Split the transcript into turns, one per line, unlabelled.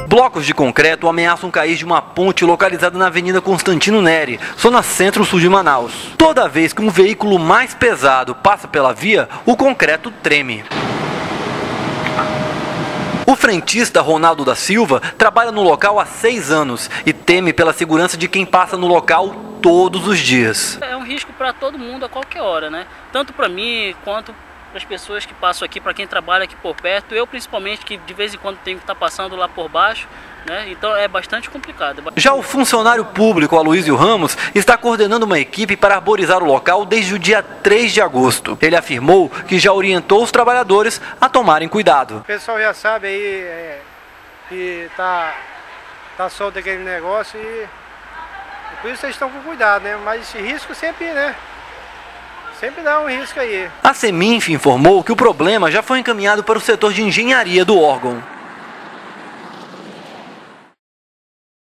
Blocos de concreto ameaçam cair de uma ponte localizada na Avenida Constantino Neri, zona centro-sul de Manaus. Toda vez que um veículo mais pesado passa pela via, o concreto treme. O frentista Ronaldo da Silva trabalha no local há 6 anos e teme pela segurança de quem passa no local todos os dias.
É um risco para todo mundo a qualquer hora, né? Tanto para mim quanto para as pessoas que passam aqui, para quem trabalha aqui por perto. Eu principalmente, que de vez em quando tenho que estar passando lá por baixo, né? Então é bastante complicado.
Já o funcionário público Aloísio Ramos está coordenando uma equipe para arborizar o local desde o dia 3 de agosto. Ele afirmou que já orientou os trabalhadores a tomarem cuidado.
O pessoal já sabe aí que tá solto aquele negócio e por isso eles estão com cuidado, né? Mas esse risco sempre, né? Sempre dá um risco aí.
A Seminf informou que o problema já foi encaminhado para o setor de engenharia do órgão.